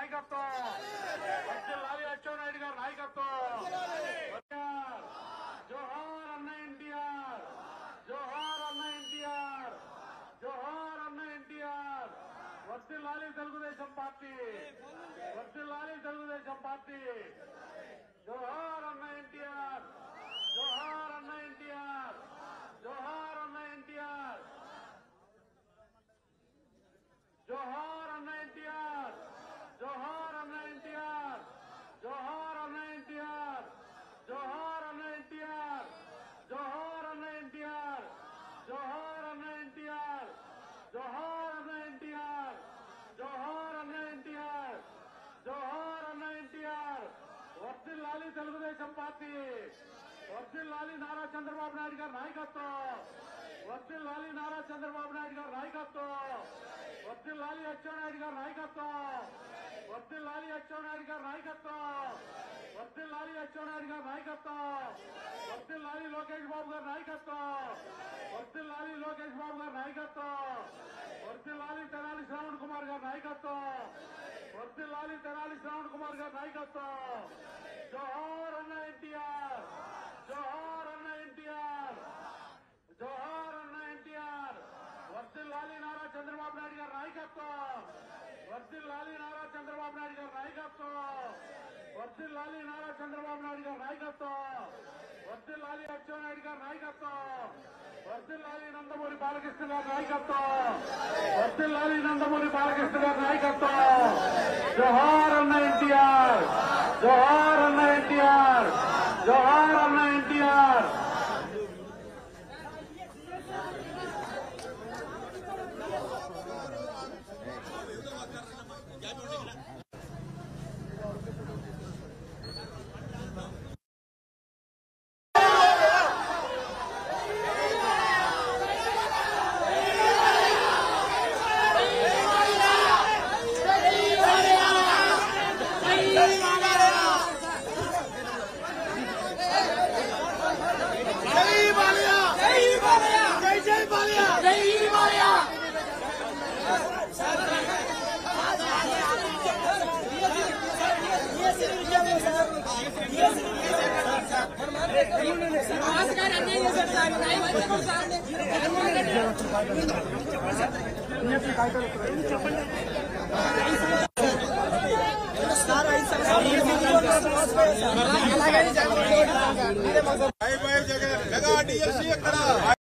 నాయకత్వం, వర్ధిల్లాలి అచ్చెన్నాయుడు గారి నాయకత్వం. జోహార్ అన్న ఎన్టీఆర్, జోహార్ అన్న ఎన్టీఆర్, జోహార్ అన్న ఎన్టీఆర్. వర్ధిల్లాలి తెలుగుదేశం పార్టీ, వర్ధిల్లాలి తెలుగుదేశం పార్టీ. జోహార్ అన్న ఎన్టీఆర్, జోహార్ అన్న ఎన్టీఆర్, జోహార్ అన్న ఎన్టీఆర్, జోహార్ అన్న ఎన్టీఆర్, జోహార్ అన్న ఎన్టీఆర్, జోహార్ అన్న ఎన్టీఆర్, జోహార్ అన్న ఎన్టీఆర్, జోహార్ అన్న ఎన్టీఆర్, జోహార్ అన్న ఎన్టీఆర్, జోహార్ అన్న ఎన్టీఆర్, జోహార్ అన్న ఎన్టీఆర్, జోహార్ అన్న ఎన్టీఆర్. వర్ధిల్లాలి తెలుగుదేశం పార్టీ, వర్ధిల్లాలి నారా చంద్రబాబు నాయుడు గారి నాయకత్వం, వర్ధిల్లాలి నారా చంద్రబాబు నాయుడు గారి నాయకత్వం, వర్ధిల్లాలి అచ్చెన్నాయుడు గారి నాయకత్వం, వర్ధిల్లాలి అచ్చెన్నాయుడు గారి నాయకత్వం, వర్ధిల్లాలి అచ్చెన్నాయుడు గారి నాయకత్వం, వర్ధిల్లాలి లోకేష్ బాబు గారి నాయకత్వం, వర్ధిల్లాలి లోకేష్ బాబు గారి నాయకత్వం, వర్ధిల్లాలి తెనాలి శ్రావణ్ కుమార్ గారి నాయకత్వం, వర్ధిల్లాలి తెనాలి శ్రావణ్ కుమార్ గారి నాయకత్వం. జోహార్ అన్న ఎన్టీఆర్, జోహార్ అన్న ఎన్టీఆర్, జోహార్ అన్న ఎన్టీఆర్. వర్ధిల్లాలి నారా చంద్రబాబు నాయుడు గారి నాయకత్వం, వర్ధిల్లాలి నారా చంద్రబాబు నాయుడు గారి నాయకత్వం, వర్ధిల్లాలి నారా చంద్రబాబు నాయుడు గారి నాయకత్వం, వర్ధిల్లాలి అచ్చెన్నాయుడు గారి నాయకత్వం, వర్ధిల్లాలి నందమూరి బాలకృష్ణ గారి నాయకత్వం, వర్ధిల్లాలి నందమూరి బాలకృష్ణ గారి నాయకత్వం. జోహార్ అన్న ఎన్టీఆర్, జోహార్ అన్న ఎన్టీఆర్, జోహార్ అన్న ఎన్టీఆర్. జగన్